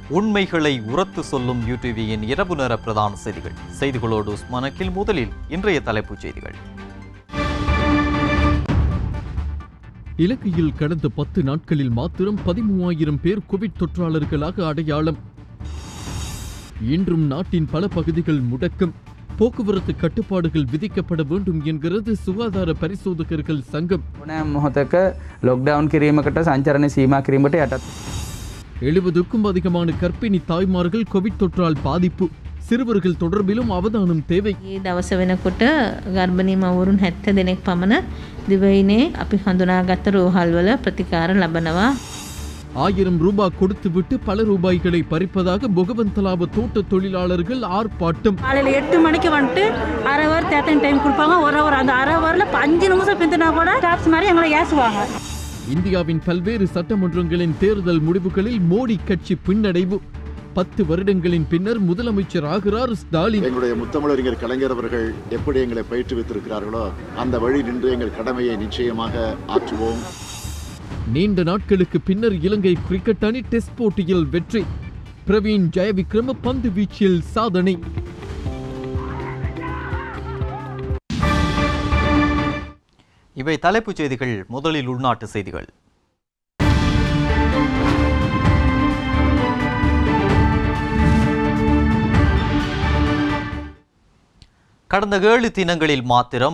உண்மைகளை உரத்து சொல்லும் யூடிவியின் இரவு நேர பிரதான செய்திகளோடு உஸ்மானக்கில். முதலில் இன்றைய தலைப்புச் செய்திகள். இலங்கையில் கடந்த 10 நாட்களில் மாத்திரம் 13,000 பேர் கோவிட் தொற்றாளர்களாக அடையாளம். இன்றும் நாட்டின் பல பகுதிகள் முடக்கம். போக்குவரத்து கட்டுப்பாடுகள் விதிக்கப்பட வேண்டும் என்கிறது சுகாதார பரிசோதகர்கள் சங்கம். 70க்கும் அதிகமான கர்ப்பிணி தாய்மார்கள் கோவிட் தொற்றால் பாதிப்பு. சிறுவர்கள் தொடர்பிலும் அவதானம் தேவை. දවස වෙනකොට ගර්භණී මවුරුන් 70 දෙනෙක් පමණ දිවයිනේ අපි හඳුනාගත් රෝහල්වල ප්‍රතිකාර ලබනවා. 1000 ரூபாய் கொடுத்துவிட்டு பல ரூபாய்களை பறிப்பதாக பொகவந்தலாவ தோட்ட தொழிலாளர்கள் ஆர்ப்பாட்டம். காலையில் 8 மணிக்கு வந்துட்டு அரை ஹவர் தேத்தன் டைம் கொடுப்பாங்க. ஒரு ஹவர் அந்த அரை ஹவரில் 5 நிமிஷம் பிந்தினா கூட ஸ்டாப்ஸ் மாதிரி எங்களை ஏசுவாங்க. இந்தியாவின் பல்வேறு சட்டமன்றங்களின் தேர்தல் முடிவுகளில் மோடி கட்சி பின்னடைவு. 10 வருடங்களின் பின்னர் முதலமைச்சர் ஆகிறார் ஸ்டாலின். எங்களுடைய முத்தமிழறிஞர் கலைஞர் அவர்கள் எப்படி எங்களை பயிற்றுவித்திருக்கிறார்களோ அந்த வழி நின்று எங்கள் கடமையை நிச்சயமாக ஆற்றுவோம். நீண்ட நாட்களுக்கு பின்னர் இலங்கை கிரிக்கெட் அணி டெஸ்ட் போட்டியில் வெற்றி. பிரவீன் ஜெயவிக்ரம பந்து வீச்சில் சாதனை. இவை தலைப்புச் செய்திகள். முதலில் உள்நாட்டு செய்திகள். கடந்த 7 தினங்களில் மாத்திரம்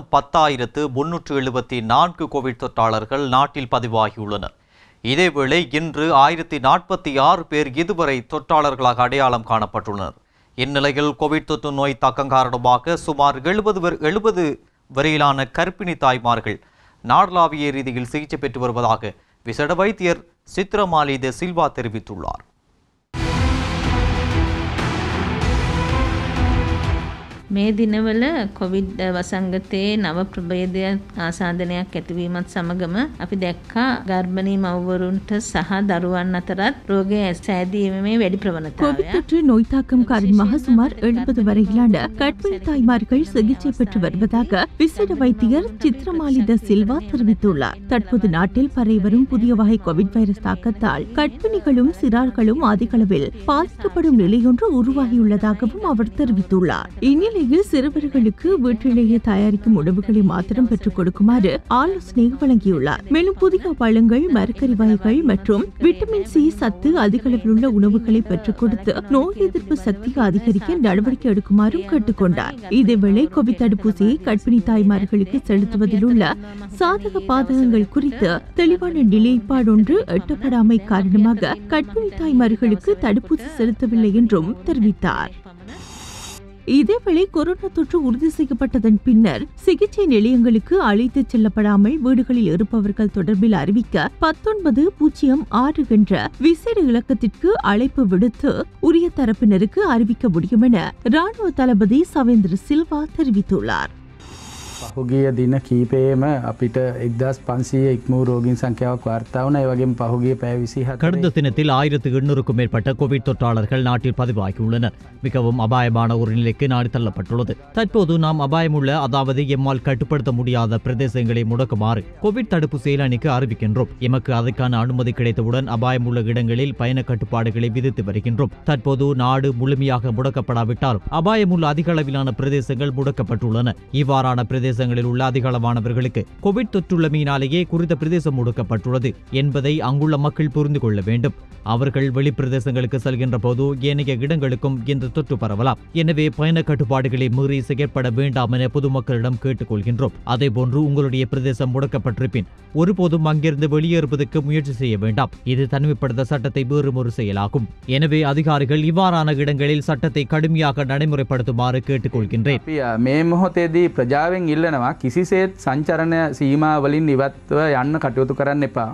10,374 கோவிட் தொற்றாளர்கள் நாட்டில் பதிவாகியுள்ளனர். இதேவேளை இன்று 1046 பேர் இதுவரை தொற்றாளர்களாக அடையாளம் காணப்பட்டுள்ளனர். இந்நிலையில் கோவிட் தொற்று நோய் தாக்கம் காரணமாக சுமார் 70 வரையிலான கர்ப்பிணி தாய்மார்கள் நாடளாவிய ரீதியில் சிகிச்சை பெற்று வருவதாக விசேட வைத்தியர் சித்ரமாலி த சில்வா தெரிவித்துள்ளார். මේ දිනවල කොවිඩ් වසංගතයේ නව ප්‍රභේදයක් ආසාදනයක් ඇතිවීමත් සමගම අපි දැක්කා ගර්භණී මව්වරුන්ට සහ දරුවන් අතරත් රෝගය සෑදීමේ වැඩි ප්‍රවණතාවයක්. கோவிட் தொற்று நோய் தாக்கம் காரணமாக சுமார் 70 வரையிலான கர்ப்பிணி தாய்மார்கள் சிகிச்சை பெற்று வருவதாக விசேட வைத்தியர் சித்ரமாலி த சில்வா தெரிவித்துள்ளார். தற்போது நாட்டில் பரவி வரும் புதிய வகை கோவிட் வைரஸ் தாக்கத்தால் கர்ப்பிணிகளும் சிறார்களும் அதிக அளவில் பாதிக்கப்படும் நிலையொன்று உருவாகியுள்ளதாகவும் அவர் தெரிவித்துள்ளார். இந்நிலையில் சிறுவர்களுக்கு வீட்டிலேயே தயாரிக்கும் உணவுகளை மாத்திரம் பெற்றுக் கொடுக்குமாறு ஆலோசனை வழங்கியுள்ளார். மேலும் புதிய பழங்கள், மரக்கறி வகைகள் மற்றும் விட்டமின் சி சத்து அதிக அளவில் உள்ள உணவுகளை பெற்றுக் கொடுத்து நோய் எதிர்ப்பு சக்தியை அதிகரிக்க நடவடிக்கை எடுக்குமாறும் கேட்டுக்கொண்டார். இதேவேளை கோவிட் தடுப்பூசியை கர்ப்பிணி தாய்மார்களுக்கு செலுத்துவதில் உள்ள சாதக பாதகங்கள் குறித்து தெளிவான நிலைப்பாடொன்று எட்டப்படாமை காரணமாக கர்ப்பிணி தாய்மார்களுக்கு தடுப்பூசி செலுத்தவில்லை என்றும் தெரிவித்தார். இதேவேளை கொரோனா தொற்று உறுதி செய்யப்பட்டதன் பின்னர் சிகிச்சை நிலையங்களுக்கு அழைத்துச் செல்லப்படாமல் வீடுகளில் இருப்பவர்கள் தொடர்பில் அறிவிக்க 1906 என்ற விசேட இலக்கத்திற்கு அழைப்பு விடுத்து உரிய தரப்பினருக்கு அறிவிக்க முடியும் என ராணுவ தளபதி சவேந்திர சில்வா தெரிவித்துள்ளார். පහුගිය දින කීපයේම අපිට 1500 ඉක්මූ රෝගීන් සංඛ්‍යාවක් වාර්තා වුණා. ඒ වගේම පහුගිය පැය 24 கடந்த தினத்தில் 1800க்கும் மேற்பட்ட கோவிட் தொற்றாளர்கள் நாட்டில் பதிவாகியுள்ளனர். மிகவும் அபாயமான ஒரு நிலைக்கு நாடு தள்ளப்பட்டுள்ளது. தற்போது நாம் அபாயமுள்ள, அதாவது எம்மால் கட்டுப்படுத்த முடியாத பிரதேசங்களை முடக்குமாறு கோவிட் தடுப்பு செயலணிக்கு அறிவிக்கின்றோம். எமக்கு அதற்கான அனுமதி கிடைத்தவுடன் அபாயமுள்ள இடங்களில் பயண கட்டுப்பாடுகளை விதித்து வருகின்றோம். தற்போது நாடு முழுமையாக முடக்கப்படாவிட்டாலும் அபாயமுள்ள அதிக அளவிலான பிரதேசங்கள் முடக்கப்பட்டுள்ளன. இவ்வாறான பிரதேசங்களில் உள்ள அதிக அளவானவர்களுக்கு கோவிட் தொற்றுள்ளமையினாலேயே குறித்த பிரதேசம் முடக்கப்பட்டுள்ளது என்பதை அங்குள்ள மக்கள் புரிந்து கொள்ள வேண்டும். அவர்கள் வெளிப்பிரதேசங்களுக்கு செல்கின்ற போது ஏனைய இடங்களுக்கும் இந்த தொற்று பரவலாம். எனவே பயண கட்டுப்பாடுகளை மீறி செயற்பட வேண்டாம் என பொதுமக்களிடம் கேட்டுக்கொள்கின்றோம். அதேபோன்று உங்களுடைய பிரதேசம் முடக்கப்பட்டிருப்பின் ஒருபோதும் அங்கிருந்து வெளியேறுவதற்கு முயற்சி செய்ய வேண்டாம். இது தனிமைப்படுத்த சட்டத்தை மீறும் ஒரு செயலாகும். எனவே அதிகாரிகள் இவ்வாறான இடங்களில் சட்டத்தை கடுமையாக நடைமுறைப்படுத்துமாறு கேட்டுக்கொள்கின்றேன். මේ මොහොතේදී ප්‍රජාවෙන් ඉල්ලනවා කිසිසේත් සංචරණ සීමාවලින් ඉවත්ව යන්න කටයුතු කරන්න එපා.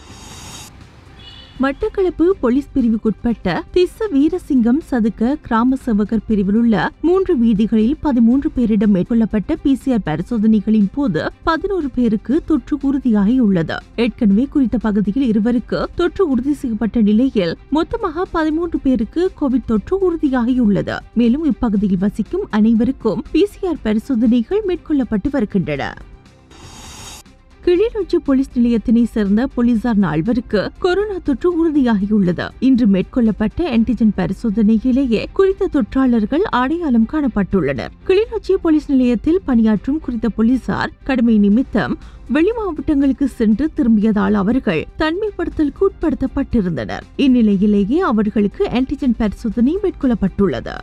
மட்டக்களப்பு போலீஸ் பிரிவுக்குட்பட்ட திஸ்ஸ வீரசிங்கம் சதுக்க கிராம சேவகர் பிரிவில் உள்ள 3 வீதிகளில் 13 பேரிடம் மேற்கொள்ளப்பட்ட PCR பரிசோதனைகளின் போது 11 பேருக்கு தொற்று உறுதியாகியுள்ளது. ஏற்கனவே குறித்த பகுதியில் 2 பேருக்கு தொற்று உறுதி செய்யப்பட்ட நிலையில் மொத்தமாக 13 பேருக்கு கோவிட் தொற்று உறுதியாகியுள்ளது. மேலும் இப்பகுதியில் வசிக்கும் அனைவருக்கும் PCR பரிசோதனைகள் மேற்கொள்ளப்பட்டு வருகின்றன. கிளிநொச்சி போலீஸ் நிலையத்தினை சேர்ந்த போலீசார் 4 கொரோனா தொற்று உறுதியாகியுள்ளது. இன்று மேற்கொள்ளப்பட்ட ஆன்டிஜென் பரிசோதனையிலேயே குறித்த தொற்றாளர்கள் அடையாளம் காணப்பட்டுள்ளனர். கிளிநொச்சி போலீஸ் நிலையத்தில் பணியாற்றும் குறித்த போலீசார் கடமை நிமித்தம் வெளி மாவட்டங்களுக்கு சென்று திரும்பியதால் அவர்கள் தனிமைப்படுத்தலுக்கு உட்படுத்தப்பட்டிருந்தனர். இந்நிலையிலேயே அவர்களுக்கு ஆன்டிஜென் பரிசோதனை மேற்கொள்ளப்பட்டுள்ளது.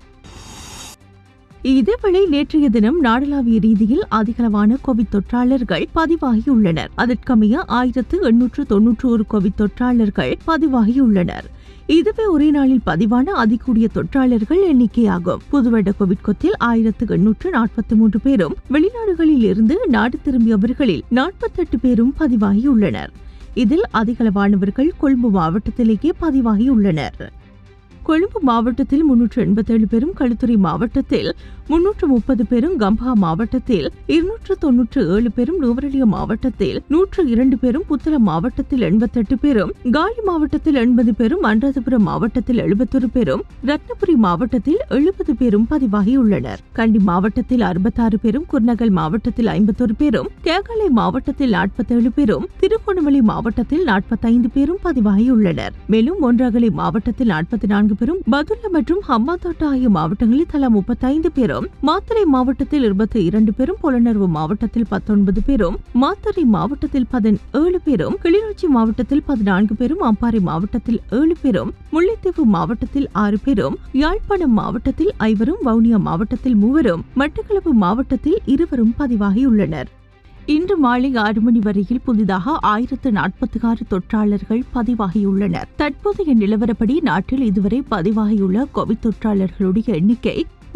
இதேவேளை நேற்றைய தினம் நாடளாவிய ரீதியில் அதிகளவான கோவிட் தொற்றாளர்கள் பதிவாகியுள்ளனர். அதற்கமைய 1891 கோவிட் தொற்றாளர்கள் பதிவாகியுள்ளனர். இதுவே ஒரே நாளில் பதிவான அதிகூடிய தொற்றாளர்கள் எண்ணிக்கையாகும். புதுவருட கோவிட் கொத்தில் 1843 பேரும் வெளிநாடுகளில் இருந்து நாடு திரும்பியவர்களில் 48 பேரும் பதிவாகியுள்ளனர். இதில் அதிகளவானவர்கள் கொழும்பு மாவட்டத்திலேயே பதிவாகியுள்ளனர். கொழும்பு மாவட்டத்தில் 387 பேரும், களுத்துறை மாவட்டத்தில் 330 பேரும், கம்பஹா மாவட்டத்தில் 297 பேரும், நுவரெலியா மாவட்டத்தில் 102 பேரும், புத்தளம் மாவட்டத்தில் 88 பேரும், காலி மாவட்டத்தில் 80 பேரும், அனுராதபுரம் மாவட்டத்தில் 71 பேரும், ரத்னபுரி மாவட்டத்தில் 70 பேரும் பதிவாகியுள்ளனர். கண்டி மாவட்டத்தில் 66 பேரும், குர்நகல் மாவட்டத்தில் 51 பேரும், கேகாலை மாவட்டத்தில் 47 பேரும், திருகோணமலை மாவட்டத்தில் 45 பேரும் பதிவாகியுள்ளனர். மேலும் ஒன்றாகலை மாவட்டத்தில் 44 பேரும், பதுல்ல மற்றும் ஹம்பாந்தோட்டா ஆகிய மாவட்டங்களில் தலா 35 பேரும், மாத்தறை மாவட்டத்தில் 22 பேரும், புலனர்வு மாவட்டத்தில் 19 பேரும், மாத்தறை மாவட்டத்தில் 17 பேரும், கிளிநொச்சி மாவட்டத்தில் 14 பேரும், அம்பாறை மாவட்டத்தில் 7 பேரும், முல்லைத்தீவு மாவட்டத்தில் 6 பேரும், யாழ்ப்பாணம் மாவட்டத்தில் 5 வவுனியா மாவட்டத்தில் 3 மட்டக்களப்பு மாவட்டத்தில் 2 பதிவாகியுள்ளனர். இன்று மாலை 6 மணி வரையில் புதிதாக 1046 தொற்றாளர்கள் பதிவாகியுள்ளனர். தற்போதைய நிலவரப்படி நாட்டில் இதுவரை பதிவாகியுள்ள கோவிட் தொற்றாளர்களுடைய எண்ணிக்கை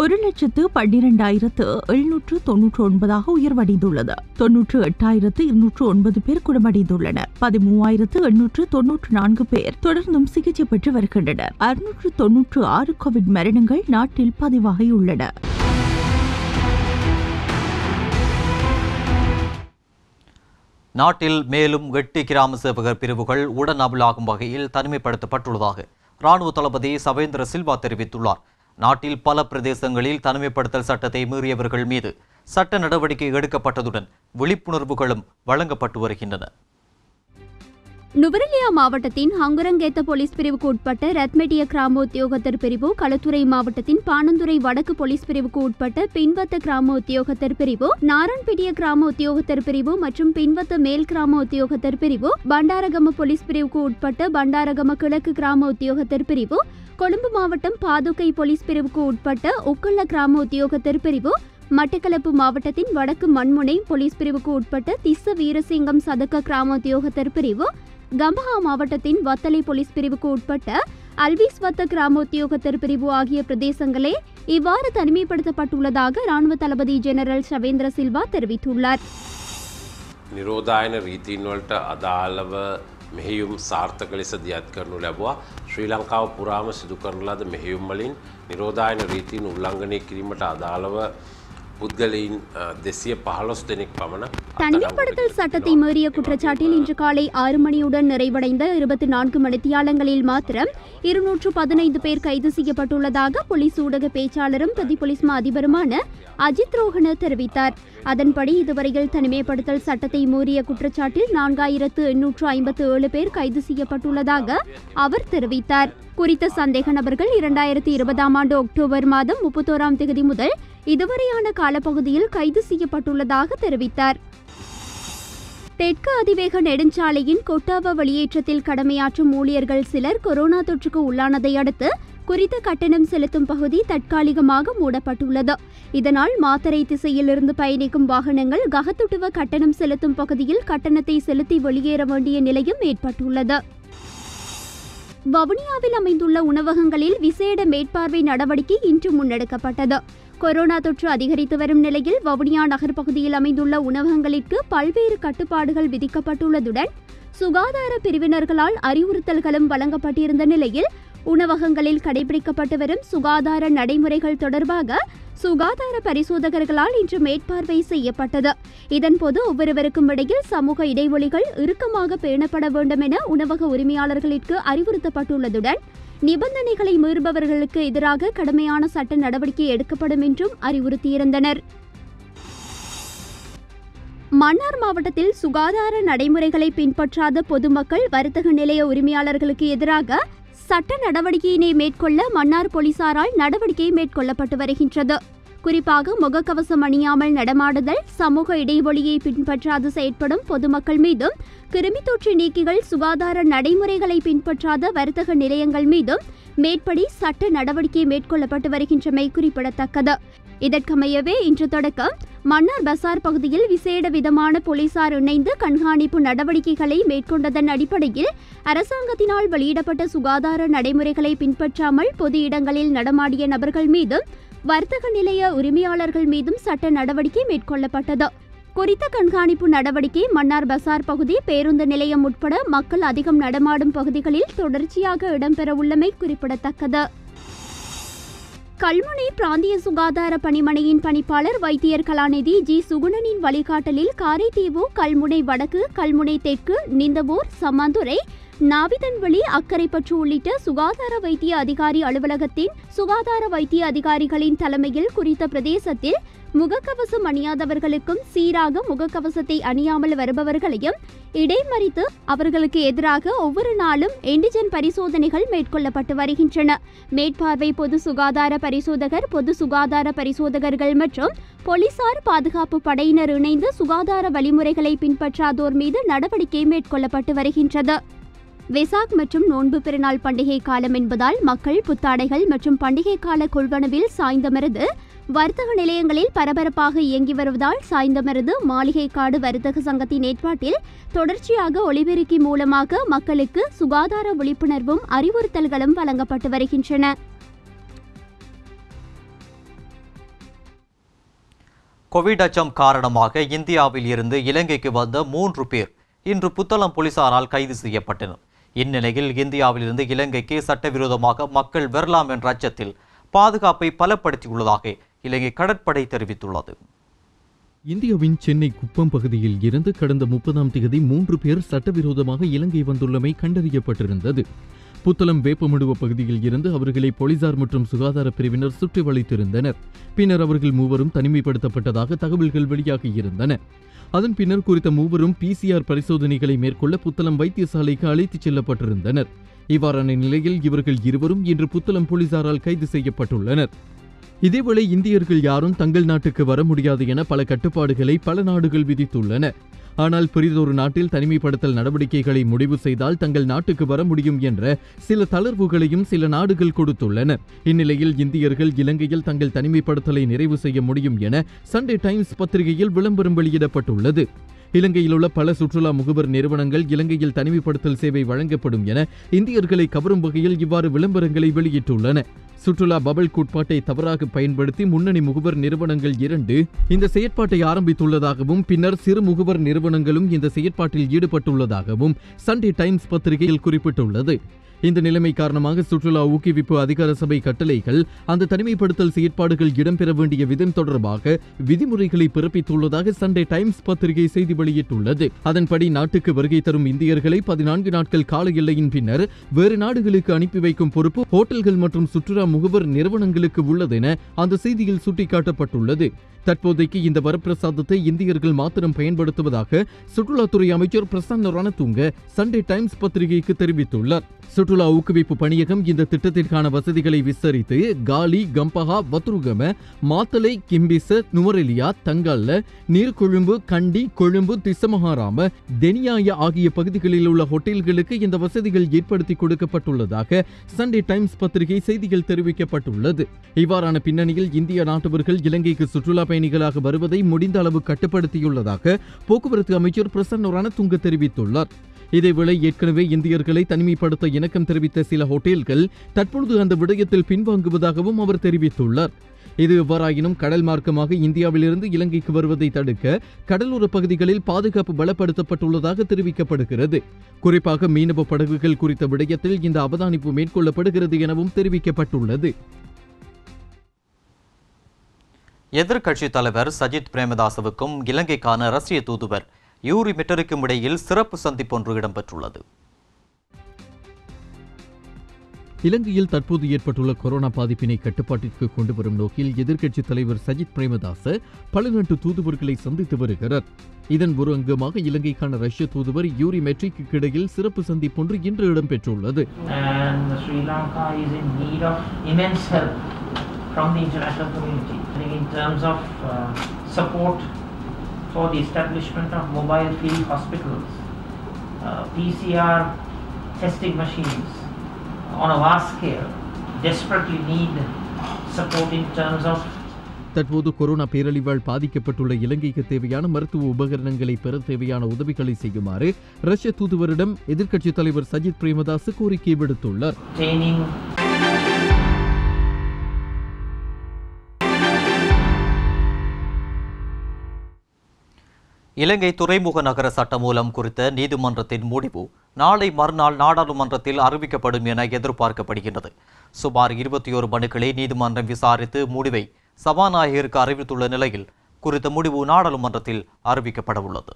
1,12,799 உயர்வடைந்துள்ளது. 98,209 பேர் குணமடைந்துள்ளனர். 13,894 பேர் தொடர்ந்தும் சிகிச்சை பெற்று வருகின்றனர். 696 கோவிட் மரணங்கள் நாட்டில் பதிவாகியுள்ளன. நாட்டில் மேலும் 8 கிராம சேவகர் பிரிவுகள் உடன் அமலாகும் வகையில் தனிமைப்படுத்தப்பட்டுள்ளதாக ராணுவ தளபதி சவேந்திர சில்வா தெரிவித்துள்ளார். நாட்டில் பல பிரதேசங்களில் தனிமைப்படுத்தல் சட்டத்தை மீறியவர்கள் மீது சட்ட நடவடிக்கை எடுக்கப்பட்டதுடன் விழிப்புணர்வுகளும் வழங்கப்பட்டு வருகின்றன. நுவரெலியா மாவட்டத்தின் ஹங்குரங்கேத்த போலீஸ் பிரிவுக்கு உட்பட்ட ரத்மெட்டிய கிராம உத்தியோகத்தர் பிரிவு, களுத்துறை மாவட்டத்தின் பாணந்துறை வடக்கு போலீஸ் பிரிவுக்கு உட்பட்ட பின்வத்த கிராம உத்தியோகத்தர் பிரிவு, நாரன்பிட்டிய கிராம உத்தியோகத்தர் பிரிவு மற்றும் பின்வத்த மேல் கிராம உத்தியோகத்தர் பிரிவு, பண்டாரகம போலீஸ் பிரிவுக்கு உட்பட்ட பண்டாரகம கிழக்கு கிராம உத்தியோகத்தர் பிரிவு, கொழும்பு மாவட்டம் பாதுகை போலீஸ் பிரிவுக்கு உட்பட்ட உக்கள்ள கிராம உத்தியோகத்தர் பிரிவு, மட்டக்களப்பு மாவட்டத்தின் வடக்கு மண்முனை போலீஸ் பிரிவுக்கு உட்பட்ட திஸ்ஸ வீரசிங்கம் சதக்க கிராம உத்தியோகத்தர் பிரிவு, கம்பஹா மாவட்டத்தின் வத்தலை போலீஸ் பிரிவுக்கு உட்பட்ட அல்விஸ்வத்த கிராம உத்தியோகத்தர் பிரிவு ஆகிய பிரதேசங்களே இவ்வாறு தனிமைப்படுத்தப்பட்டுள்ளதாக ராணுவ தளபதி ஜெனரல் ஷவேந்திர சில்வா தெரிவித்துள்ளார். නිරෝධායන රීතීන් වලට අදාළව මෙහෙයුම් සාර්ථක ලෙස දියත් කරනු ලැබුවා. ශ්‍රී ලංකාව පුරාම සිදු කරන ලද මෙහෙයුම් වලින් නිරෝධායන රීතීන් උල්ලංඝනය කිරීමට අදාළව පුද්ගලයින් 215 දෙනෙක් පමණ தனிமைப்படுத்தல் சட்டத்தை மீறிய குற்றச்சாட்டில் இன்று காலை 6 மணியுடன் நிறைவடைந்த 24 மணித்தியாலங்களில் மாத்திரம் 215 பேர் கைது செய்யப்பட்டுள்ளதாக போலீஸ் ஊடக பேச்சாளரும் பிரதி போலீஸ் மா அதிபருமான அஜித் ரோஹன தெரிவித்தார். அதன்படி இதுவரையில் தனிமைப்படுத்தல் சட்டத்தை மீறிய குற்றச்சாட்டில் 4857 பேர் கைது செய்யப்பட்டுள்ளதாக அவர் தெரிவித்தார். குறித்த சந்தேக நபர்கள் 2020 ஆண்டு அக்டோபர் மாதம் 31ஆம் தேதி முதல் இதுவரையான காலப்பகுதியில் கைது செய்யப்பட்டுள்ளதாக தெரிவித்தார். தெற்கு அதிவேக நெடுஞ்சாலையின் கொட்டாவ வெளியேற்றத்தில் கடமையாற்றும் ஊழியர்கள் சிலர் கொரோனா தொற்றுக்கு உள்ளானதை அடுத்து குறித்த கட்டணம் செலுத்தும் பகுதி தற்காலிகமாக மூடப்பட்டுள்ளது. இதனால் மாத்தறை திசையிலிருந்து பயணிக்கும் வாகனங்கள் கஹத்துட்டுவ கட்டணம் செலுத்தும் பகுதியில் கட்டணத்தை செலுத்தி வெளியேற வேண்டிய நிலையும் ஏற்பட்டுள்ளது. வவுனியாவில் அமைந்துள்ள உணவகங்களில் விசேட மேற்பார்வை நடவடிக்கை இன்று முன்னெடுக்கப்பட்டது. கொரோனா தொற்று அதிகரித்து வரும் நிலையில் வவுனியா நகர் பகுதியில் அமைந்துள்ள உணவகங்களிற்கு பல்வேறு கட்டுப்பாடுகள் விதிக்கப்பட்டுள்ளதுடன் சுகாதார பிரிவினர்களால் அறிவுறுத்தல்களும் வழங்கப்பட்டிருந்த நிலையில் உணவகங்களில் கடைபிடிக்கப்பட்டு வரும் சுகாதார நடைமுறைகள் தொடர்பாக சுகாதார பரிசோதகர்களால் இன்று மேற்பார்வை செய்யப்பட்டது. இதன்போது ஒவ்வொருவருக்கும் இடையில் சமூக இடைவெளிகள் இறுக்கமாக பேணப்பட வேண்டும் என உணவக உரிமையாளர்களுக்கு அறிவுறுத்தப்பட்டுள்ளதுடன் நிபந்தனைகளை மீறுபவர்களுக்கு எதிராக கடுமையான சட்ட நடவடிக்கை எடுக்கப்படும் என்றும் அறிவுறுத்தியிருந்தனர். மன்னார் மாவட்டத்தில் சுகாதார நடைமுறைகளை பின்பற்றாத பொதுமக்கள் வர்த்தக நிலைய உரிமையாளர்களுக்கு எதிராக சட்ட நடவடிக்கையினை மேற்கொள்ள மன்னார் போலீசாரால் நடவடிக்கை மேற்கொள்ளப்பட்டு வருகின்றது. குறிப்பாக முகக்கவசம் அணியாமல் நடமாடுதல், சமூக இடைவெளியை பின்பற்றாது செயற்படும் பொதுமக்கள் மீதும், கிருமி தொற்று நீக்கிகள் சுகாதார நடைமுறைகளை பின்பற்றாத வர்த்தக நிலையங்கள் மீதும் மேற்படி சட்ட நடவடிக்கை மேற்கொள்ளப்பட்டு வருகின்றமை குறிப்பிடத்தக்கது. இதற்கமையவே இன்று தொடக்கம் மன்னார் பசார் பகுதியில் விசேட விதமான போலீசார் இணைந்து கண்காணிப்பு நடவடிக்கைகளை மேற்கொண்டதன் அடிப்படையில் அரசாங்கத்தினால் வெளியிடப்பட்ட சுகாதார நடைமுறைகளை பின்பற்றாமல் பொது இடங்களில் நடமாடிய நபர்கள் மீதும் வர்த்தக நிலைய உரிமையாளர்கள் மீதும் சட்ட நடவடிக்கை மேற்கொள்ளப்பட்டது. குறித்த கண்காணிப்பு நடவடிக்கை மன்னார் பசார் பகுதி, பேருந்து நிலையம் உட்பட மக்கள் அதிகம் நடமாடும் பகுதிகளில் தொடர்ச்சியாக இடம்பெறவுள்ளமை குறிப்பிடத்தக்கது. கல்முனை பிராந்திய சுகாதார பணிமனையின் பணிப்பாளர் வைத்தியர் கலாநிதி ஜி சுகுணனின் வழிகாட்டலில் காரைதீவு, கல்முனை வடக்கு, கல்முனை தெற்கு, நிந்தவூர், சம்மாந்துறை, நாவிதன்வெளி, அக்கரைப்பற்று உள்ளிட்ட சுகாதார வைத்திய அதிகாரி அலுவலகத்தின் சுகாதார வைத்திய அதிகாரிகளின் தலைமையில் குறித்த பிரதேசத்தில் முகக்கவசம் அணியாதவர்களுக்கும் சீராக முகக்கவசத்தை அணியாமல் வருபவர்களையும் இடைமறித்து அவர்களுக்கு எதிராக ஒவ்வொரு நாளும் ஆன்டிஜென் பரிசோதனைகள் மேற்கொள்ளப்பட்டு வருகின்றன. மேற்பார்வை பொது சுகாதார பரிசோதகர், பொது சுகாதார பரிசோதகர்கள் மற்றும் போலீசார் பாதுகாப்பு படையினர் இணைந்து சுகாதார வழிமுறைகளை பின்பற்றாதோர் மீது நடவடிக்கை மேற்கொள்ளப்பட்டு வருகின்றது. வெசாக் மற்றும் நோன்பு பெருநாள் பண்டிகை காலம் என்பதால் மக்கள் புத்தாடைகள் மற்றும் பண்டிகை கால கொள்வனவில் சாய்ந்தமருது வர்த்தக நிலையங்களில் பரபரப்பாக இயங்கி வருவதால் சாய்ந்தமருது மாளிகைக்காடு வர்த்தக சங்கத்தின் ஏற்பாட்டில் தொடர்ச்சியாக ஒலிபெருக்கி மூலமாக மக்களுக்கு சுகாதார விழிப்புணர்வும் அறிவுறுத்தல்களும் வழங்கப்பட்டு வருகின்றன. கோவிட் அச்சம் காரணமாக இந்தியாவில் இருந்து இலங்கைக்கு வந்த 3 பேர் இன்று புத்தளம் போலீசாரால் கைது செய்யப்பட்டனர். இந்நிலையில் இந்தியாவிலிருந்து இலங்கைக்கு சட்டவிரோதமாக மக்கள் வரலாம் என்ற அச்சத்தில் பாதுகாப்பை பலப்படுத்தியுள்ளதாக இலங்கை கடற்படை தெரிவித்துள்ளது. இந்தியாவின் சென்னை குப்பம் பகுதியில் இருந்து கடந்த 30ஆம் தேதி 3 பேர் சட்டவிரோதமாக இலங்கை வந்துள்ளமை கண்டறியப்பட்டிருந்தது. புத்தளம் வேப்பமடுவ பகுதியில் இருந்து அவர்களை போலீசார் மற்றும் சுகாதார பிரிவினர் சுற்றி வளைத்திருந்தனர். பின்னர் அவர்கள் மூவரும் தனிமைப்படுத்தப்பட்டதாக தகவல்கள் வெளியாகியிருந்தன. அதன் பின்னர் குறித்த மூவரும் PCR பரிசோதனைகளை மேற்கொள்ள புத்தளம் வைத்தியசாலைக்கு அழைத்துச் செல்லப்பட்டிருந்தனர். இவ்வாறான நிலையில் இவர்கள் இருவரும் இன்று புத்தளம் போலீசாரால் கைது செய்யப்பட்டுள்ளனர். இதேவேளை இந்தியர்கள் யாரும் தங்கள் நாட்டுக்கு வர முடியாது என பல கட்டுப்பாடுகளை பல நாடுகள் விதித்துள்ளன. ஆனால் பெரிதொரு நாட்டில் தனிமைப்படுத்தல் நடவடிக்கைகளை முடிவு செய்தால் தங்கள் நாட்டுக்கு வர முடியும் என்ற சில தளர்வுகளையும் சில நாடுகள் கொடுத்துள்ளன. இந்நிலையில் இந்தியர்கள் இலங்கையில் தங்கள் தனிமைப்படுத்தலை நிறைவு செய்ய முடியும் என சண்டே டைம்ஸ் பத்திரிகையில் விளம்பரம் வெளியிடப்பட்டுள்ளது. இலங்கையில் உள்ள பல சுற்றுலா முகவர் நிறுவனங்கள் இலங்கையில் தனிமைப்படுத்தல் சேவை வழங்கப்படும் என இந்தியர்களை கவரும் வகையில் இவ்வாறு விளம்பரங்களை வெளியிட்டுள்ளன. சுற்றுலா பபல் கோட்பாட்டை தவறாக பயன்படுத்தி முன்னணி முகவர் நிறுவனங்கள் 2 இந்த செயற்பாட்டை ஆரம்பித்துள்ளதாகவும் பின்னர் சிறு முகவர் நிறுவனங்களும் இந்த செயற்பாட்டில் ஈடுபட்டுள்ளதாகவும் சண்டே டைம்ஸ் பத்திரிகையில் குறிப்பிட்டுள்ளது. இந்த நிலைமை காரணமாக சுற்றுலா ஊக்குவிப்பு அதிகார சபை கட்டளைகள் அந்த தனிமைப்படுத்தல் செயற்பாடுகள் இடம்பெற வேண்டிய விதம் தொடர்பாக விதிமுறைகளை பிறப்பித்துள்ளதாக சண்டே டைம்ஸ் பத்திரிகை செய்தி வெளியிட்டுள்ளது. அதன்படி நாட்டுக்கு வருகை தரும் இந்தியர்களை 14 நாட்கள் கால எல்லையின் பின்னர் வேறு நாடுகளுக்கு அனுப்பி வைக்கும் பொறுப்பு ஹோட்டல்கள் மற்றும் சுற்றுலா முகவர் நிறுவனங்களுக்கு உள்ளதென அந்த செய்தியில் சுட்டிக்காட்டப்பட்டுள்ளது. தற்போதைக்கு இந்த வரப்பிரசாதத்தை இந்தியர்கள் மாத்திரம் பயன்படுத்துவதாக சுற்றுலாத்துறை அமைச்சர் பிரசன்ன ரணதுங்க சண்டே டைம்ஸ் பத்திரிகைக்கு தெரிவித்துள்ளார். சுற்றுலா ஊக்குவிப்பு பணியகம் இந்த திட்டத்திற்கான வசதிகளை விஸ்தரித்து காலி, கம்பஹா, வத்ருகம, மாத்தலை, கிம்பிச, நுவரெலியா, தங்கல்ல, நீர்கொழும்பு, கண்டி, கொழும்பு, திசமஹாராம, தெனியாய ஆகிய பகுதிகளில் உள்ள ஹோட்டல்களுக்கு இந்த வசதிகள் ஏற்படுத்தி கொடுக்கப்பட்டுள்ளதாக சண்டே டைம்ஸ் பத்திரிகை செய்தியில் தெரிவிக்கப்பட்டுள்ளது. இவ்வாறான பின்னணியில் இந்திய நாட்டவர்கள் இலங்கைக்கு சுற்றுலா பயணிகளாக வருவதை முடிந்த அளவு கட்டுப்படுத்தியுள்ளதாக போக்குவரத்து அமைச்சர் பிரசன்ன ரணதுங்க தெரிவித்துள்ளார். இதேவேளை ஏற்கனவே இந்தியர்களை தனிமைப்படுத்த இணக்கம் தெரிவித்த சில ஹோட்டல்கள் தற்பொழுது அந்த விடயத்தில் பின்வாங்குவதாகவும் அவர் தெரிவித்துள்ளார். இது எவ்வாறாயினும் கடல் மார்க்கமாக இந்தியாவிலிருந்து இலங்கைக்கு வருவதை தடுக்க கடலோர பகுதிகளில் பாதுகாப்பு பலப்படுத்தப்பட்டுள்ளதாக தெரிவிக்கப்படுகிறது. குறிப்பாக மீனவ படகுகள் குறித்த விடயத்தில் இந்த அவதானிப்பு மேற்கொள்ளப்படுகிறது எனவும் தெரிவிக்கப்பட்டுள்ளது. எதிர்க்கட்சித் தலைவர் சஜித் பிரேமதாசவுக்கும் இலங்கைக்கான ரஷ்ய தூதுவர் யூரி மிட்டருக்கும் இடையில் சிறப்பு சந்திப்பு ஒன்று இடம்பெற்றுள்ளது. இலங்கையில் தற்போது ஏற்பட்டுள்ள கொரோனா பாதிப்பினை கட்டுப்பாட்டிற்கு கொண்டு வரும் நோக்கில் எதிர்க்கட்சித் தலைவர் சஜித் பிரேமதாச பல நாட்டு தூதுவர்களை சந்தித்து வருகிறார். இதன் ஒரு அங்கமாக இலங்கைக்கான ரஷ்ய தூதுவர் யூரி மெட்ரிக்கு இடையில் சிறப்பு சந்திப்பொன்று இன்று இடம்பெற்றுள்ளது. for the establishment of mobile field hospitals, PCR testing machines on a vast scale, desperately need support in terms of. தற்போது கொரோனா பேரழிவால் பாதிக்கப்பட்டுள்ள இலங்கைக்கு தேவையான மருத்துவ உபகரணங்களை பெற தேவையான உதவிகளை செய்யுமாறு ரஷ்ய தூதுவரிடம் எதிர்க்கட்சித் தலைவர் சஜித் பிரேமதாஸ் கோரிக்கை விடுத்துள்ளார். இலங்கை துறைமுக நகர சட்டமூலம் குறித்த நீதிமன்றத்தின் முடிவு நாளை மறுநாள் நாடாளுமன்றத்தில் அறிவிக்கப்படும் என எதிர்பார்க்கப்படுகின்றது. சுமார் 21 மனுக்களை நீதிமன்றம் விசாரித்து முடிவை சபாநாயகருக்கு அறிவித்துள்ள நிலையில் குறித்த முடிவு நாடாளுமன்றத்தில் அறிவிக்கப்பட உள்ளது.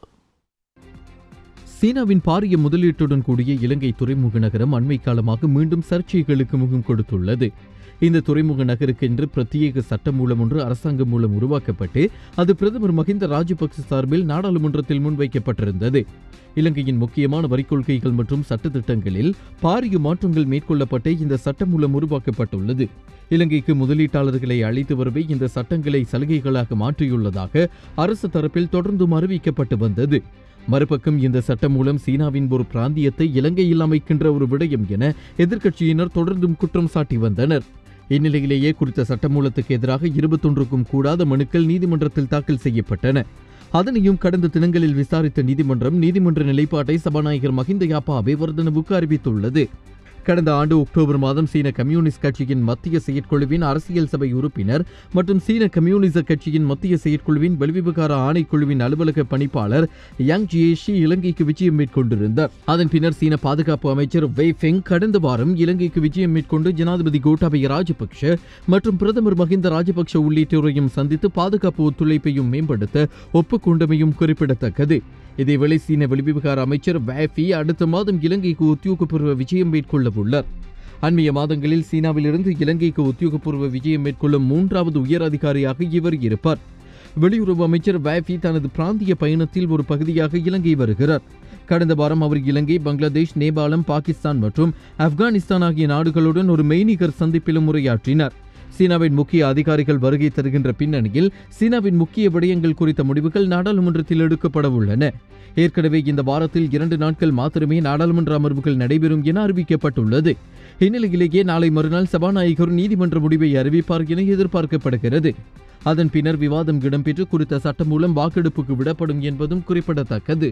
சீனாவின் பாரிய முதலீட்டுடன் கூடிய இலங்கை துறைமுக நகரம் அண்மை காலமாக மீண்டும் சர்ச்சைகளுக்கு முகம் கொடுத்துள்ளது. இந்த துறைமுக நகருக்கென்று பிரத்யேக சட்டமூலம் ஒன்று அரசாங்கம் மூலம் உருவாக்கப்பட்டு அது பிரதமர் மஹிந்த ராஜபக்ச சார்பில் நாடாளுமன்றத்தில் முன்வைக்கப்பட்டிருந்தது. இலங்கையின் முக்கியமான வரிக்கொள்கைகள் மற்றும் சட்டத்திட்டங்களில் பாரிய மாற்றங்கள் மேற்கொள்ளப்பட்டு இந்த சட்டமூலம் உருவாக்கப்பட்டுள்ளது. இலங்கைக்கு முதலீட்டாளர்களை அழைத்து வரவே இந்த சட்டங்களை சலுகைகளாக மாற்றியுள்ளதாக அரசு தரப்பில் தொடர்ந்தும் அறிவிக்கப்பட்டு வந்தது. மறுபக்கம் இந்த சட்டம் மூலம் சீனாவின் ஒரு பிராந்தியத்தை இலங்கையில் அமைக்கின்ற ஒரு விடயம் என எதிர்க்கட்சியினர் தொடர்ந்தும் குற்றம் சாட்டி வந்தனர். இந்நிலையிலேயே குறித்த சட்டமூலத்துக்கு எதிராக 21க்கும் கூடாத மனுக்கள் நீதிமன்றத்தில் தாக்கல் செய்யப்பட்டன. அதனையும் கடந்த தினங்களில் விசாரித்த நீதிமன்ற நிலைப்பாட்டை சபாநாயகர் மஹிந்த யாப்பா அபேவர்தனவுக்கு அறிவித்துள்ளது. கடந்த ஆண்டு அக்டோபர் மாதம் சீன கம்யூனிஸ்ட் கட்சியின் மத்திய செயற்குழுவின் அரசியல் சபை உறுப்பினர் மற்றும் சீன கம்யூனிச கட்சியின் மத்திய செயற்குழுவின் வெளிவிவகார ஆணைக்குழுவின் அலுவலக பணிப்பாளர் யாங் ஜியேஷி இலங்கைக்கு விஜயம் மேற்கொண்டிருந்தார். அதன் பின்னர் சீன பாதுகாப்பு அமைச்சர் வே ஃபெங் கடந்த வாரம் இலங்கைக்கு விஜயம் மேற்கொண்டு ஜனாதிபதி கோட்டாபய ராஜபக்ஷ மற்றும் பிரதமர் மஹிந்த ராஜபக்ஷ உள்ளிட்டோரையும் சந்தித்து பாதுகாப்பு ஒத்துழைப்பையும் மேம்படுத்த ஒப்புக்கொண்டமையும் குறிப்பிடத்தக்கது. இதேவேளை சீன வெளிவிவகார அமைச்சர் வேஃபி அடுத்த மாதம் இலங்கைக்கு உத்தியோகபூர்வ விஜயம் மேற்கொள்ள உள்ளார். அண்மைய மாதங்களில் சீனாவிலிருந்து இலங்கைக்கு உத்தியோகபூர்வ விஜயம் மேற்கொள்ளும் 3வது உயர் அதிகாரியாக இவர் இருப்பார். வெளியுறவு அமைச்சர் வேஃபி தனது பிராந்திய பயணத்தில் ஒரு பகுதியாக இலங்கை வருகிறார். கடந்த வாரம் அவர் இலங்கை, பங்களாதேஷ், நேபாளம், பாகிஸ்தான் மற்றும் ஆப்கானிஸ்தான் ஆகிய நாடுகளுடன் ஒரு மெய்நிகர் சந்திப்பிலும் உரையாற்றினார். சீனாவின் முக்கிய அதிகாரிகள் வருகை தருகின்ற பின்னணியில் சீனாவின் முக்கிய விடயங்கள் குறித்த முடிவுகள் நாடாளுமன்றத்தில் எடுக்கப்பட உள்ளன. ஏற்கனவே இந்த வாரத்தில் 2 நாட்கள் மாத்திரமே நாடாளுமன்ற அமர்வுகள் நடைபெறும் என அறிவிக்கப்பட்டுள்ளது. இந்நிலையிலேயே நாளை மறுநாள் சபாநாயகர் நீதிமன்ற முடிவை அறிவிப்பார் என எதிர்பார்க்கப்படுகிறது. அதன் பின்னர் விவாதம் இடம்பெற்று குறித்த சட்டம் மூலம் வாக்கெடுப்புக்கு விடப்படும் என்பதும் குறிப்பிடத்தக்கது.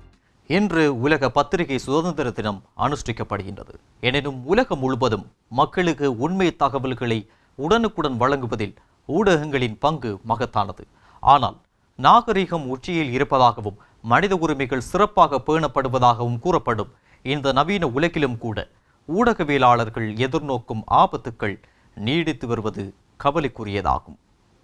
இன்று உலக பத்திரிகை சுதந்திர தினம் அனுஷ்டிக்கப்படுகின்றது. எனினும் உலகம் முழுவதும் மக்களுக்கு உண்மை தகவல்களை உடனுக்குடன் வழங்குவதில் ஊடகங்களின் பங்கு மகத்தானது. ஆனால் நாகரிகம் உச்சியில் இருப்பதாகவும் மனித உரிமைகள் சிறப்பாக பேணப்படுவதாகவும் கூறப்படும் இந்த நவீன உலகிலும் கூட ஊடகவியலாளர்கள் எதிர்நோக்கும் ஆபத்துக்கள் நீடித்து வருவது கவலைக்குரியதாகும்.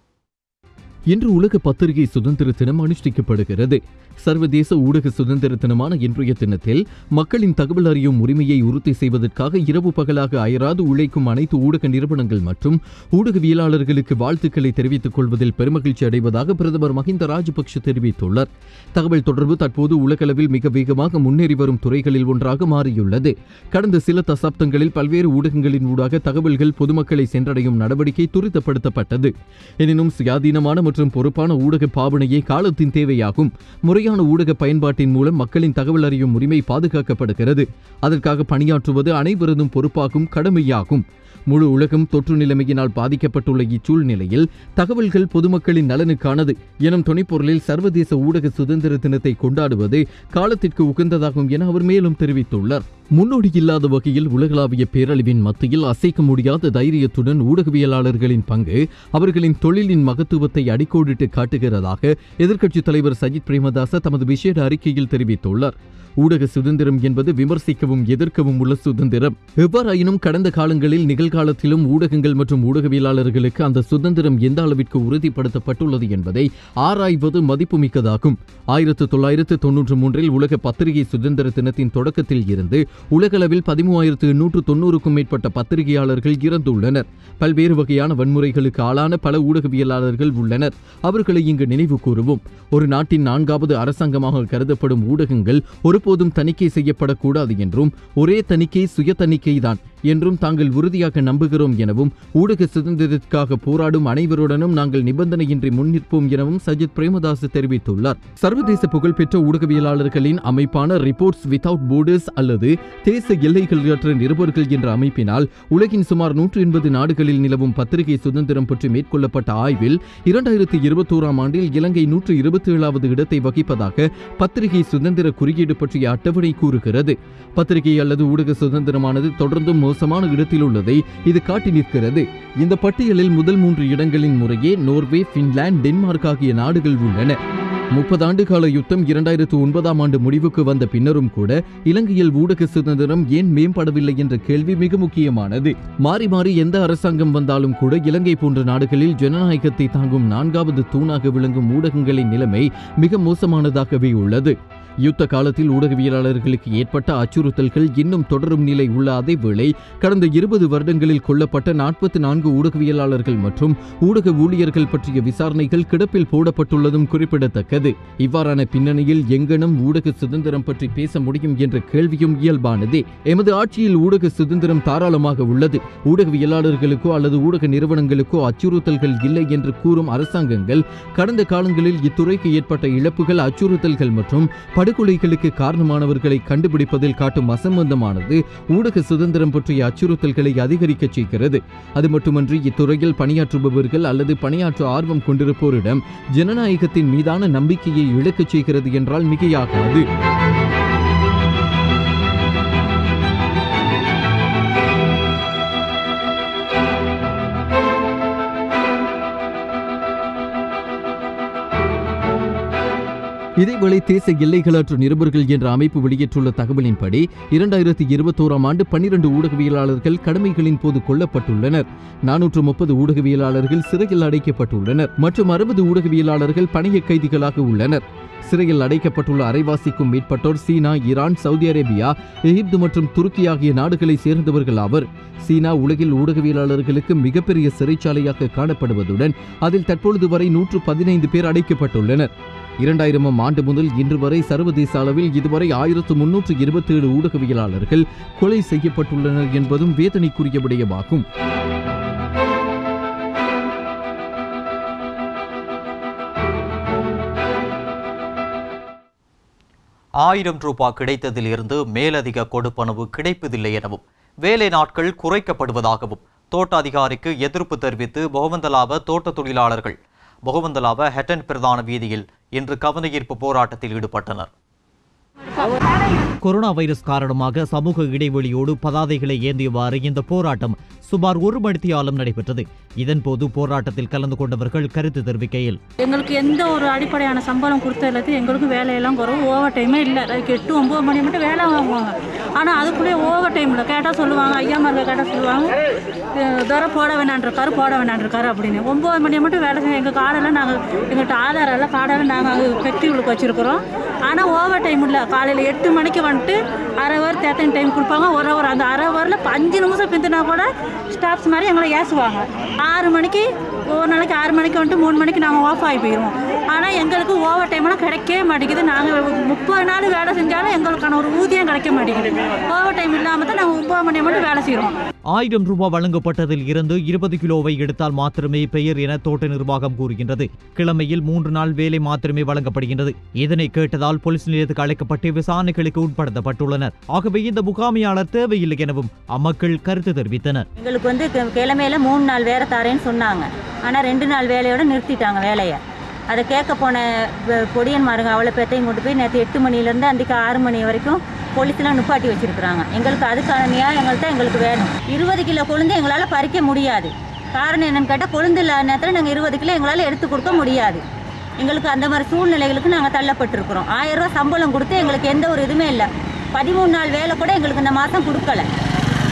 இன்று உலக பத்திரிகை சுதந்திர தினம் அனுஷ்டிக்கப்படுகிறது. சர்வதேச ஊடக சுதந்திர தினமான இன்றைய தினத்தில் மக்களின் தகவல் அறியும் உரிமையை உறுதி செய்வதற்காக இரவு பகலாக அயராது உழைக்கும் அனைத்து ஊடக நிறுவனங்கள் மற்றும் ஊடகவியலாளர்களுக்கு வாழ்த்துக்களை தெரிவித்துக் கொள்வதில் பெருமகிழ்ச்சி அடைவதாக பிரதமர் மஹிந்த ராஜபக்ஷ தெரிவித்துள்ளார். தகவல் தொடர்பு தற்போது உலகளவில் மிக வேகமாக முன்னேறி வரும் துறைகளில் ஒன்றாக மாறியுள்ளது. கடந்த சில தசாப்தங்களில் பல்வேறு ஊடகங்களின் ஊடாக தகவல்கள் பொதுமக்களை சென்றடையும் நடவடிக்கை துரிதப்படுத்தப்பட்டது. எனினும் சுயாதீனமான மற்றும் பொறுப்பான ஊடக பாவனையே காலத்தின் தேவையாகும். முறையான ஊடக பயன்பாட்டின் மூலம் மக்களின் தகவல் அறியும் உரிமை பாதுகாக்கப்படுகிறது. அதற்காக பணியாற்றுவது அனைவரதும் பொறுப்பாகும், கடமையாகும். முழு உலகம் தொற்று நிலைமையினால் பாதிக்கப்பட்டுள்ள இச்சூழ்நிலையில் தகவல்கள் பொதுமக்களின் நலனுக்கானது எனும் துணைப்பொருளில் சர்வதேச ஊடக சுதந்திர தினத்தை கொண்டாடுவது காலத்திற்கு உகந்ததாகும் என அவர் மேலும் தெரிவித்துள்ளார். முன்னோடி இல்லாத வகையில் உலகளாவிய பேரழிவின் மத்தியில் அசைக்க முடியாத தைரியத்துடன் ஊடகவியலாளர்களின் பங்கு அவர்களின் தொழிலின் மகத்துவத்தை அடிக்கோடிட்டு காட்டுகிறதாக எதிர்க்கட்சித் தலைவர் சஜித் பிரேமதாச தமது விசேட அறிக்கையில் தெரிவித்துள்ளார். ஊடக சுதந்திரம் என்பது விமர்சிக்கவும் எதிர்க்கவும் உள்ள சுதந்திரம். எவ்வாறாயினும் கடந்த காலங்களில் நிகழ்காலத்திலும் ஊடகங்கள் மற்றும் ஊடகவியலாளர்களுக்கு அந்த சுதந்திரம் எந்த அளவிற்கு உறுதிப்படுத்தப்பட்டுள்ளது என்பதை ஆராய்வது மதிப்புமிக்கதாகும். 1993 உலக பத்திரிகை சுதந்திர தினத்தின் தொடக்கத்தில் இருந்து உலகளவில் 13,890க்கும் மேற்பட்ட பத்திரிகையாளர்கள் இறந்துள்ளனர். பல்வேறு வகையான வன்முறைகளுக்கு ஆளான பல ஊடகவியலாளர்கள் உள்ளனர். அவர்களை இங்கு நினைவு கூறுவோம். ஒரு நாட்டின் 4வது அரசாங்கமாக கருதப்படும் ஊடகங்கள் ஒருபோதும் தணிக்கை செய்யப்படக்கூடாது என்றும் ஒரே தணிக்கை சுய தணிக்கைதான் என்றும் தாங்கள் உறுதியாக நம்புகிறோம் எனவும் ஊடக சுதந்திரத்திற்காக போராடும் அனைவருடனும் நாங்கள் நிபந்தனையின்றி முன்னிற்போம் எனவும் சஜித் பிரேமதாஸ் தெரிவித்துள்ளார். சர்வதேச புகழ்பெற்ற ஊடகவியலாளர்களின் அமைப்பான ரிப்போர்ட்ஸ் வித்தவுட் போர்டர்ஸ் அல்லது தேச எல்லைகளற்ற நிருபர்கள் என்ற அமைப்பினால் உலகின் சுமார் 180 நாடுகளில் நிலவும் பத்திரிகை சுதந்திரம் பற்றி மேற்கொள்ளப்பட்ட ஆய்வில் 2021ஆம் ஆண்டில் இலங்கை 127வது இடத்தை வகிப்பதாக பத்திரிகை சுதந்திர குறியீடு பற்றிய அட்டவணை கூறுகிறது. பத்திரிகை அல்லது ஊடக சுதந்திரமானது தொடர்ந்தும் மோசமான இடத்தில் உள்ளதை இது காட்டி நிற்கிறது. இந்த பட்டியலில் முதல் 3 இடங்களின் முறையே நோர்வே, பின்லாந்து, டென்மார்க் ஆகிய நாடுகள் உள்ளன. 30 ஆண்டு கால யுத்தம் 2009ஆம் ஆண்டு முடிவுக்கு வந்த பின்னரும் கூட இலங்கையில் ஊடக சுதந்திரம் ஏன் மேம்படவில்லை என்ற கேள்வி மிக முக்கியமானது. மாறி மாறி எந்த அரசாங்கம் வந்தாலும் கூட இலங்கை போன்ற நாடுகளில் ஜனநாயகத்தை தாங்கும் 4வது தூணாக விளங்கும் ஊடகங்களின் நிலைமை மிக மோசமானதாகவே உள்ளது. யுத்த காலத்தில் ஊடகவியலாளர்களுக்கு ஏற்பட்ட அச்சுறுத்தல்கள் இன்னும் தொடரும் நிலை உள்ள அதேவேளை கடந்த 20 வருடங்களில் கொல்லப்பட்ட 44 ஊடகவியலாளர்கள் மற்றும் ஊடக ஊழியர்கள் பற்றிய விசாரணைகள் கிடப்பில் போடப்பட்டுள்ளதும் குறிப்பிடத்தக்கது. இவ்வாறான பின்னணியில் எங்கனும் ஊடக சுதந்திரம் பற்றி பேச முடியும் என்ற கேள்வியும் இயல்பானதே. எமது ஆட்சியில் ஊடக சுதந்திரம் தாராளமாக உள்ளது. ஊடகவியலாளர்களுக்கோ அல்லது ஊடக நிறுவனங்களுக்கோ அச்சுறுத்தல்கள் இல்லை என்று கூறும் அரசாங்கங்கள் கடந்த காலங்களில் இத்துறைக்கு ஏற்பட்ட இழப்புகள், அச்சுறுத்தல்கள் மற்றும் படுகொலைகளுக்கு காரணமானவர்களை கண்டுபிடிப்பதில் காட்டும் அசம்பந்தமானது ஊடக சுதந்திரம் பற்றிய அச்சுறுத்தல்களை அதிகரிக்க செய்கிறது. அது மட்டுமன்றி இத்துறையில் பணியாற்றுபவர்கள் அல்லது பணியாற்ற ஆர்வம் கொண்டிருப்போரிடம் ஜனநாயகத்தின் மீதான நம்பிக்கையை இழக்கச் செய்கிறது என்றால் மிகையாகாது. இதேவேளை தேச எல்லைகளற்ற நிருபர்கள் என்ற அமைப்பு வெளியிட்டுள்ள தகவலின்படி 2021ஆம் ஆண்டு 12 ஊடகவியலாளர்கள் கடமைகளின் போது கொல்லப்பட்டுள்ளனர். 430 ஊடகவியலாளர்கள் சிறையில் அடைக்கப்பட்டுள்ளனர் மற்றும் 60 ஊடகவியலாளர்கள் பணிய கைதிகளாக உள்ளனர். சிறையில் அடைக்கப்பட்டுள்ள அரைவாசிக்கும் மேற்பட்டோர் சீனா, ஈரான், சவுதி அரேபியா, எகிப்து மற்றும் துருக்கி ஆகிய நாடுகளை சேர்ந்தவர்கள் ஆவர். சீனா உலகில் ஊடகவியலாளர்களுக்கு மிகப்பெரிய சிறைச்சாலையாக காணப்படுவதுடன் அதில் தற்பொழுது வரை 115 பேர் அடைக்கப்பட்டுள்ளனர். 2000ஆம் ஆண்டு முதல் இன்று வரை சர்வதேச அளவில் இதுவரை 1327 ஊடகவியலாளர்கள் கொலை செய்யப்பட்டுள்ளனர் என்பதும் வேதனைக்குரிய விடயமாகும். ரூபாய் கிடைத்ததில் இருந்து மேலதிக கொடுப்பனவு கிடைப்பதில்லை எனவும் வேலை நாட்கள் குறைக்கப்படுவதாகவும் தோட்ட அதிகாரிக்கு எதிர்ப்பு தெரிவித்து பொகவந்தலாவ தோட்ட தொழிலாளர்கள் பொகவந்தலாவ ஹெட்டன் பிரதான வீதியில் இன்று கவனஈர்ப்பு போராட்டத்தில் ஈடுபட்டனர். கொரோனா வைரஸ் காரணமாக சமூக இடைவெளியோடு பதாதைகளை ஏந்தியவாறு இந்த போராட்டம் சுமார் 1 மணித்தியாலம் நடைபெற்றது. இதன்போது போராட்டத்தில் கலந்து கொண்டவர்கள் கருத்து தெரிவிக்கையில், எங்களுக்கு எந்த ஒரு அடிப்படையான சம்பளம் கொடுத்ததுல எங்களுக்கு வேலையெல்லாம் குறவு, ஓவர் டைமே இல்லை. 8-9 மணி மட்டும் வேலை வாங்குவாங்க. ஆனால் அதுக்குள்ளே ஓவர் டைமில் கேட்டால் சொல்லுவாங்க, ஐயாமார்கள் கேட்டால் சொல்லுவாங்க, துறை போட வேணான்ருக்காரு அப்படின்னு. 9 மணி மட்டும் வேலை செய்ய எங்கள் காடெல்லாம் நாங்கள் எங்கள்கிட்ட ஆதாரம் இல்லை, காடெல்லாம் நாங்கள் ஃபெக்டிவ்லுக்கு வச்சுருக்கிறோம். ஆனால் ஓவர் டைம் இல்லை. காலையில் 8 மணிக்கு வந்துட்டு அரை ஹவர் தேத்தன் டைம் கொடுப்பாங்க. ஒரு ஹவர், அந்த அரை ஹவரில் 5 நிமிஷம் பிந்தினா கூட ஸ்டாஃப்ஸ் மாதிரி எங்களை ஏசுவாங்க. 6 மணிக்கு ஒவ்வொரு நாளைக்கு 6 மணிக்கு வந்துட்டு 3 மணிக்கு நாங்கள் ஆஃப் ஆகி போயிடுவோம். ஆனால் எங்களுக்கு ஓவர் டைம்லாம் கிடைக்கவே மாட்டேங்குது. நாங்கள் 30 நாள் வேலை செஞ்சாலும் எங்களுக்கான ஒரு ஊதியம் கிடைக்க மாட்டேங்குது. ஓவர் டைம் இல்லாமல் தான் நாங்கள் 9 மணி மட்டும் வேலை செய்கிறோம். 1000 ரூபாய் வழங்கப்பட்டதில் இருந்து 20 கிலோவை எடுத்தால் மாத்திரமே பெயர் என தோட்ட நிர்வாகம் கூறுகின்றது. கிழமையில் 3 நாள் வேலை மாத்திரமே வழங்கப்படுகின்றது. இதனை கேட்டதால் போலீஸ் நிலையத்துக்கு அழைக்கப்பட்டு விசாரணைகளுக்கு உட்படுத்தப்பட்டுள்ளனர். ஆகவே இந்த முகாமையாளர் தேவையில்லை எனவும் அம்மக்கள் கருத்து தெரிவித்தனர். எங்களுக்கு கிழமையில 3 நாள் வேலை தாரேன்னு சொன்னாங்க. ஆனால் 2 நாள் வேலையோட நிறுத்திட்டாங்க வேலையை. அதை கேட்க போன பொடியன்மாருங்க அவ்வளோ பேத்தையும் கொண்டு போய் நேற்று 8 மணிலேருந்து அன்றைக்கு 6 மணி வரைக்கும் போலீஸ்லாம் நிப்பாட்டி வச்சிருக்கிறாங்க. எங்களுக்கு அதுக்கான நியாயங்கள் தான் எங்களுக்கு வேணும். 20 கிலோ கொழுந்து எங்களால் பறிக்க முடியாது. காரணம் என்னன்னு கேட்டால் கொழுந்து இல்லாத நேரத்தில் நாங்கள் 20 கிலோ எங்களால் எடுத்து கொடுக்க முடியாது. எங்களுக்கு அந்த மாதிரி சூழ்நிலைகளுக்கு நாங்கள் தள்ளப்பட்டிருக்கிறோம். 1000 ரூபா சம்பளம் கொடுத்து எங்களுக்கு எந்த ஒரு இதுவுமே இல்லை. 13 நாள் வேலை கூட எங்களுக்கு இந்த மாதம் கொடுக்கல.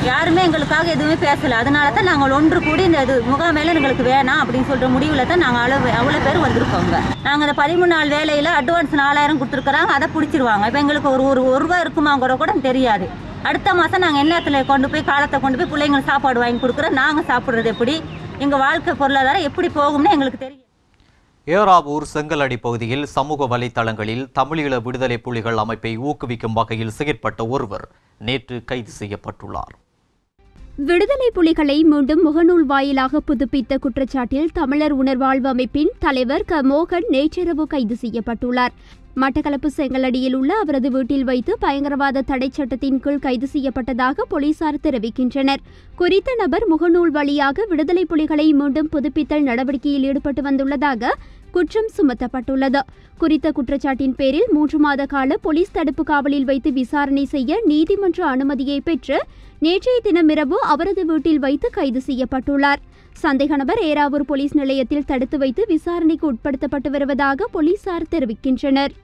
யாருமே எங்களுக்காக எதுவுமே பேசலை. அதனால தான் நாங்கள் ஒன்று கூடி இந்த இது முகாமேல எங்களுக்கு வேணாம் அப்படின்னு சொல்கிற முடிவில் தான் நாங்கள் அவ்வளோ பேர் வந்திருக்கோங்க. நாங்கள் இந்த 13 நாள் வேலையில் அட்வான்ஸ் 4000 கொடுத்துருக்குறாங்க, அதை பிடிச்சிருவாங்க. இப்போ எங்களுக்கு ஒரு ரூபா இருக்குமாங்கிற கூட தெரியாது. அடுத்த மாதம் நாங்கள் எல்லாத்துல கொண்டு போய் காலத்தை கொண்டு போய் பிள்ளைங்களுக்கு சாப்பாடு வாங்கி கொடுக்குறோம். நாங்கள் சாப்பிட்றது எப்படி, எங்கள் வாழ்க்கை பொருளாதாரம் எப்படி போகும்னு எங்களுக்கு தெரியும். ஏறாவூர் செங்கலடி பகுதியில் சமூக வலைத்தளங்களில் தமிழீழ விடுதலை புலிகள் அமைப்பை ஊக்குவிக்கும் வகையில் செயற்பட்ட ஒருவர் நேற்று கைது செய்யப்பட்டுள்ளார். விடுதலை புலிகளை மீண்டும் முகநூல் வாயிலாக புதுப்பித்த குற்றச்சாட்டில் தமிழர் உணர்வாழ்வு அமைப்பின் தலைவர் க மோகன் நேற்றிரவு கைது செய்யப்பட்டுள்ளார். மட்டக்களப்பு செங்கலடியில் உள்ள அவரது வீட்டில் வைத்து பயங்கரவாத தடை சட்டத்தின் கீழ் கைது செய்யப்பட்டதாக போலீசார் தெரிவிக்கின்றனர். குறித்த நபர் முகநூல் வழியாக விடுதலை புலிகளை மீண்டும் புதுப்பித்தல் நடவடிக்கையில் ஈடுபட்டு வந்துள்ளதாக குற்றம் சுமத்தப்பட்டுள்ளது. குறித்த குற்றச்சாட்டின் பேரில் 3 மாத கால போலீஸ் தடுப்பு காவலில் வைத்து விசாரணை செய்ய நீதிமன்ற அனுமதியை பெற்று நேற்றைய தினமிரவு அவரது வீட்டில் வைத்து கைது செய்யப்பட்டுள்ளார். சந்தேக நபர் ஏறாவூர் போலீஸ் நிலையத்தில் தடுத்து வைத்து விசாரணைக்கு உட்படுத்தப்பட்டு வருவதாக போலீசார் தெரிவிக்கின்றனர்.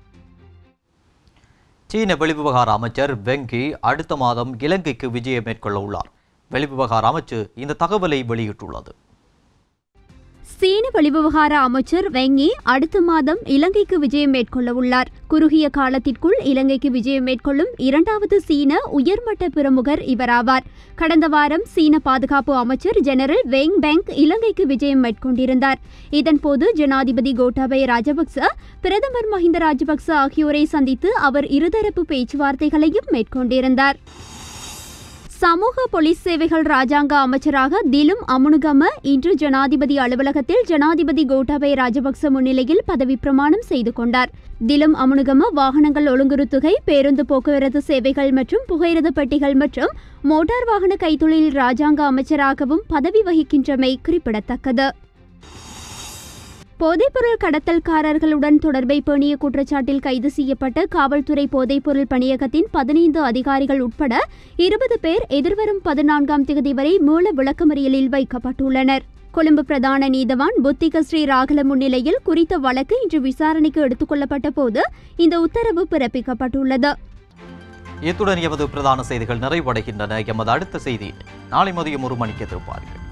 சீன வெளிவிவகார அமைச்சர் வெங்கி அடுத்த மாதம் இலங்கைக்கு விஜயம் மேற்கொள்ள உள்ளார். வெளிவிவகார அமைச்சு இந்த தகவலை வெளியிட்டுள்ளது. சீன வெளிவிவகார அமைச்சர் வெங்கி அடுத்த மாதம் இலங்கைக்கு விஜயம் மேற்கொள்ள உள்ளார். குறுகிய காலத்திற்குள் இலங்கைக்கு விஜயம் மேற்கொள்ளும் 2வது சீன உயர்மட்ட பிரமுகர் இவராவார். கடந்த வாரம் சீன பாதுகாப்பு அமைச்சர் ஜெனரல் வெங் பெங் இலங்கைக்கு விஜயம் மேற்கொண்டிருந்தார். இதன்போது ஜனாதிபதி கோட்டாபய ராஜபக்ச, பிரதமர் மஹிந்த ராஜபக்ச ஆகியோரை சந்தித்து அவர் இருதரப்பு பேச்சுவார்த்தைகளையும் மேற்கொண்டிருந்தார். சமூக போலீஸ் சேவைகள் ராஜாங்க அமைச்சராக திலும் அமுனுகம இன்று ஜனாதிபதி அலுவலகத்தில் ஜனாதிபதி கோட்டாபய ராஜபக்ச முன்னிலையில் பதவி பிரமாணம் செய்து கொண்டார். திலும் அமுனுகம வாகனங்கள் ஒழுங்குறுத்துகை, பேருந்து போக்குவரத்து சேவைகள் மற்றும் புகையிரத பெட்டிகள் மற்றும் மோட்டார் வாகன கைத்தொழில் ராஜாங்க அமைச்சராகவும் பதவி வகிக்கின்றமை குறிப்பிடத்தக்கது. போதைப்பொருள் கடத்தல்காரர்களுடன் தொடர்பை பேணிய குற்றச்சாட்டில் கைது செய்யப்பட்ட காவல்துறை போதைப்பொருள் பணியகத்தின் 15 அதிகாரிகள் உட்பட 20 பேர் எதிர்வரும் 14ஆம் தேதி வரை மூல விளக்கமறியலில் வைக்கப்பட்டுள்ளனர். கொழும்பு பிரதான நீதவான் புத்திக ஸ்ரீ ராகல முன்னிலையில் குறித்த வழக்கு இன்று விசாரணைக்கு எடுத்துக் கொள்ளப்பட்ட போது இந்த உத்தரவு பிறப்பிக்கப்பட்டுள்ளது. இத்துடன் எமது பிரதான செய்திகள் நிறைவடைகின்றன. எமது அடுத்த செய்தி நாளை மதியம் 1 மணிக்கு எதிர்பார்க்கிறேன்.